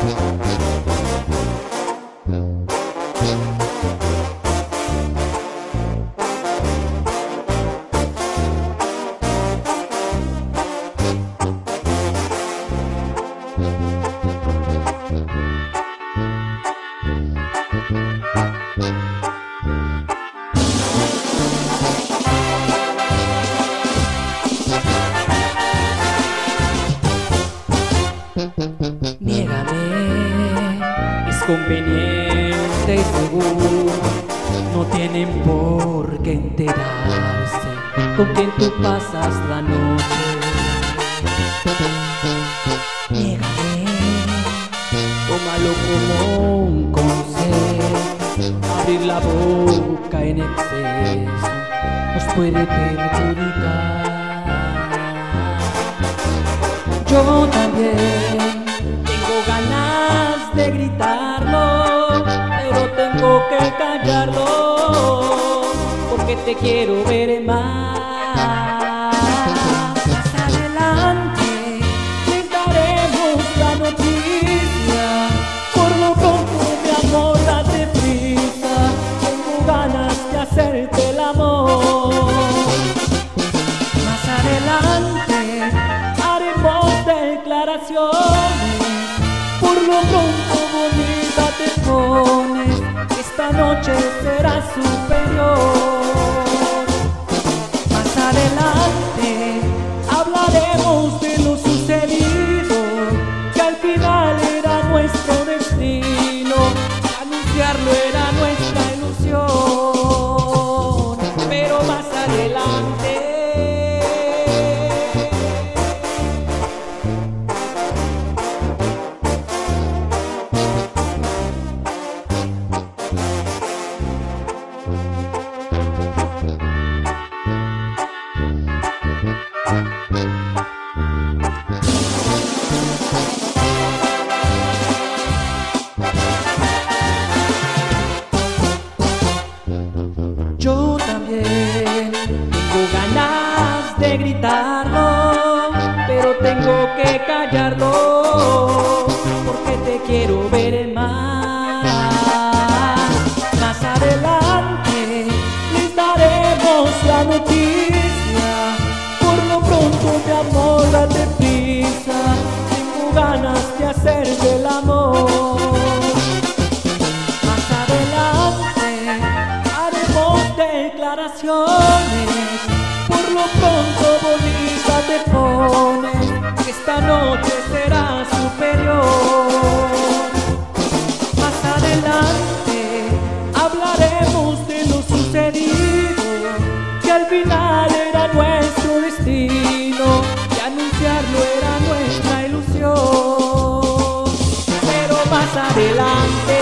Niégame, es conveniente y seguro, no tienen por qué enterarse con quien tú pasas la noche. Niégame, tómalo como un consejo, abrir la boca en exceso nos puede perjudicar. Yo también tengo ganas de gritarlo, pero tengo que callarlo, porque te quiero ver más. Más adelante les daremos la noticia, por lo pronto mi amor date prisa, tengo ganas de hacerte el amor. Más adelante haremos declaraciones, por lo pronto bonita te pones, esta noche será superior. Más adelante hablaremos de lo sucedido, que al final era nuestro destino, y anunciarlo era nuestra ilusión. Pero más adelante yo también tengo ganas de gritarlo, pero tengo que callarlo, porque te quiero ver más. Más adelante les daremos la noticia, por lo pronto mi amor date prisa, tengo ganas de hacerte el amor. Más adelante haremos declaraciones, por lo pronto bonita te pones, esta noche será superior. Más adelante hablaremos de lo sucedido, que al final era nuestro destino, y anunciarlo era nuestra ilusión. Pero más adelante